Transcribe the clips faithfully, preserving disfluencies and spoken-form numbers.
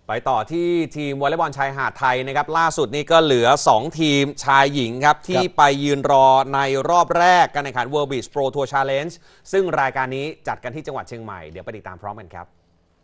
ไปต่อที่ทีมวอลเลย์บอลชายหาดไทยนะครับล่าสุดนี่ก็เหลือสองทีมชายหญิงครับที่ไปยืนรอในรอบแรกการแข่งขัน World Beach Pro Tour Challenge ซึ่งรายการนี้จัดกันที่จังหวัดเชียงใหม่เดี๋ยวไปติดตามพร้อมกันครับ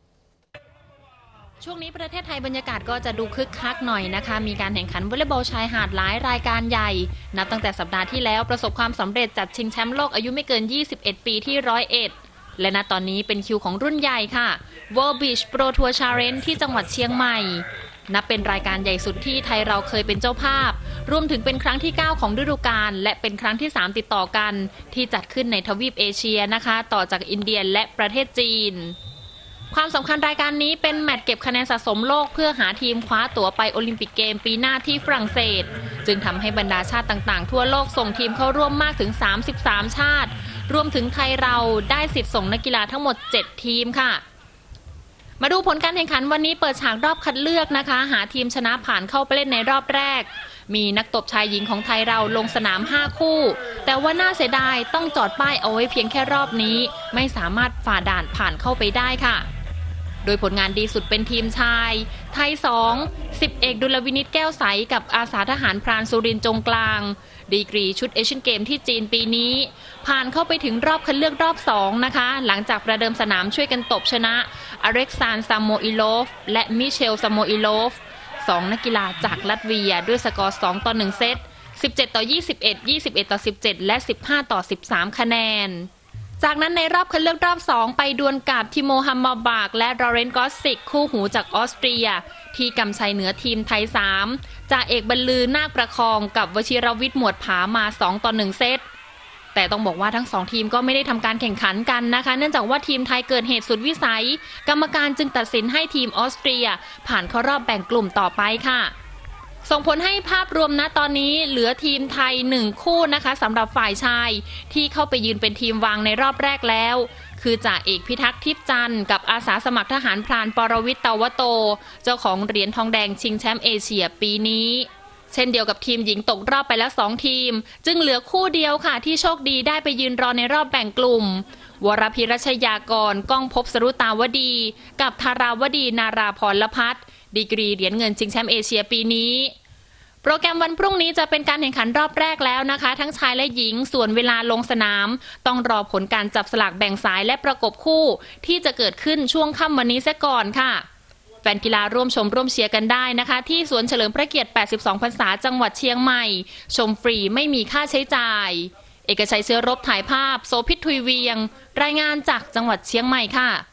ช่วงนี้ประเทศไทยบรรยากาศก็จะดูคึกคักหน่อยนะคะมีการแข่งขันวอลเลย์บอลชายหาดหลายรายการใหญ่นับตั้งแต่สัปดาห์ที่แล้วประสบความสำเร็จจัดชิงแชมป์โลกอายุไม่เกินยี่สิบเอ็ดปีที่ร้อยเอ็ดและณตอนนี้เป็นคิวของรุ่นใหญ่ค่ะ World Beach Pro Tour Challenge ที่จังหวัดเชียงใหม่นับเป็นรายการใหญ่สุดที่ไทยเราเคยเป็นเจ้าภาพรวมถึงเป็นครั้งที่เก้าของฤดูกาลและเป็นครั้งที่สามติดต่อกันที่จัดขึ้นในทวีปเอเชียนะคะต่อจากอินเดียและประเทศจีนความสำคัญรายการนี้เป็นแมตช์เก็บคะแนนสะสมโลกเพื่อหาทีมคว้าตั๋วไปโอลิมปิกเกมปีหน้าที่ฝรั่งเศสจึงทำให้บรรดาชาติต่างๆทั่วโลกส่งทีมเข้าร่วมมากถึงสามสิบสามชาติรวมถึงไทยเราได้สิทธิ์ส่งนักกีฬาทั้งหมดเจ็ดทีมค่ะมาดูผลการแข่งขันวันนี้เปิดฉากรอบคัดเลือกนะคะหาทีมชนะผ่านเข้าไปเล่นในรอบแรกมีนักตบชายหญิงของไทยเราลงสนามห้าคู่แต่ว่าน่าเสียดายต้องจอดป้ายเอาไว้เพียงแค่รอบนี้ไม่สามารถฝ่าด่านผ่านเข้าไปได้ค่ะโดยผลงานดีสุดเป็นทีมชายไทยสอง สิบเอกดุลวินิตแก้วใสกับอาสาทหารพรานสุรินทร์จงกลางดีกรีชุดเอเชียนเกมที่จีนปีนี้ผ่านเข้าไปถึงรอบคัดเลือกรอบสองนะคะหลังจากประเดิมสนามช่วยกันตบชนะอเล็กซานซามโมอิโลฟและมิเชลซามโมอิโลฟสองนักกีฬาจากลัตเวียด้วยสกอร์สองต่อหนึ่งเซตสิบเจ็ดต่อยี่สิบเอ็ด ยี่สิบเอ็ดต่อสิบเจ็ดและสิบห้าต่อสิบสามคะแนนจากนั้นในรอบคัดเลือกรอบสองไปดวลกับทิโมฮัมมาบากและลอเรนต์กอสซิกคู่หูจากออสเตรียที่กำชัยเหนือทีมไทยสามจ่าเอกบรรลือนาคประคองกับวชิรวิทย์หมวดผามาสองต่อหนึ่งเซตแต่ต้องบอกว่าทั้งสองทีมก็ไม่ได้ทำการแข่งขันกันนะคะเนื่องจากว่าทีมไทยเกิดเหตุสุดวิสัยกรรมการจึงตัดสินให้ทีมออสเตรียผ่านเข้ารอบแบ่งกลุ่มต่อไปค่ะส่งผลให้ภาพรวมณตอนนี้เหลือทีมไทยหนึ่งคู่นะคะสำหรับฝ่ายชายที่เข้าไปยืนเป็นทีมวางในรอบแรกแล้วคือจ่าเอกพิทักษ์ทิพย์จันทร์กับอาสาสมัครทหารพรานปรวิทย์เตาวโตเจ้าของเหรียญทองแดงชิงแชมป์เอเชียปีนี้เช่นเดียวกับทีมหญิงตกรอบไปแล้วสองทีมจึงเหลือคู่เดียวค่ะที่โชคดีได้ไปยืนรอในรอบแบ่งกลุ่มวรพิรัชยากรก้องภพสรุตาวดีกับธาราวดีนาราพรพัฒน์ดีกรีเหรียญเงินชิงแชมป์เอเชียปีนี้โปรแกรมวันพรุ่งนี้จะเป็นการแข่งขันรอบแรกแล้วนะคะทั้งชายและหญิงส่วนเวลาลงสนามต้องรอผลการจับสลากแบ่งสายและประกบคู่ที่จะเกิดขึ้นช่วงค่ำวันนี้ซะก่อนค่ะแฟนกีฬาร่วมชมร่วมเชียร์กันได้นะคะที่สวนเฉลิมพระเกียรติแปดสิบสองพรรษาจังหวัดเชียงใหม่ชมฟรีไม่มีค่าใช้จ่ายเอกชัยเชื้อรบถ่ายภาพโสภิตทุยเวียงรายงานจากจังหวัดเชียงใหม่ค่ะ